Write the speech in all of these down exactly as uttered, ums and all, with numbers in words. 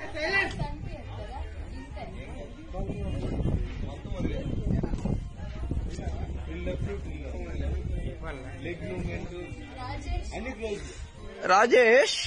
Rajesh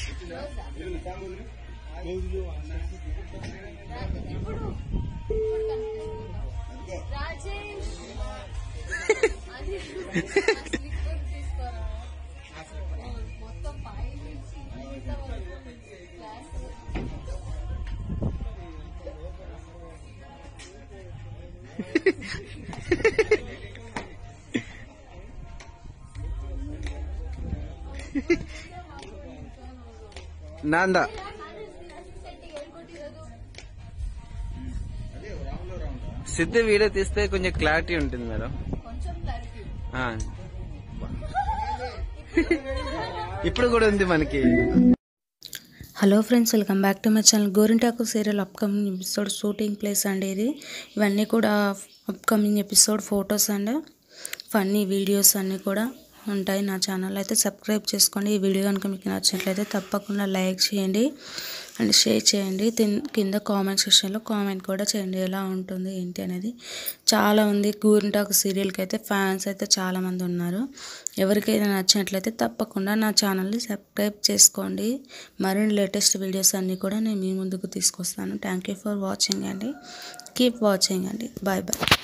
నాందా Siddhu video తీస్తే కొంచెం clarity ఉంటుంది మేడం. ఇప్పుడు కూడా ఉంది మనకి. Hello friends, welcome back to my channel. Gorintaku serial upcoming episode shooting place అండి ఇది. ఇవన్నీ కూడా upcoming episode photos and funny videos అన్నీ కూడా ఉంటాయి నా ఛానల్. అయితే సబ్స్క్రైబ్ చేసుకోండి. ఈ వీడియో కనుక మీకు నచ్చినట్లయితే తప్పకుండా లైక్ చేయండి అండ్ షేర్ చేయండి. కింద కామెంట్ సెక్షన్లో కామెంట్ కూడా చేయండి ఎలా ఉంటుంది ఏంటి అనేది. చాలా ఉంది గోరింటాకు సీరియల్కి అయితే ఫ్యాన్స్ అయితే చాలామంది ఉన్నారు. ఎవరికైనా నచ్చినట్లయితే తప్పకుండా నా ఛానల్ని సబ్స్క్రైబ్ చేసుకోండి. మరిన్ని లేటెస్ట్ వీడియోస్ అన్నీ కూడా నేను మీ ముందుకు తీసుకొస్తాను. థ్యాంక్ యూ ఫర్ వాచింగ్ అండి. కీప్ వాచింగ్ అండి. Bye bye.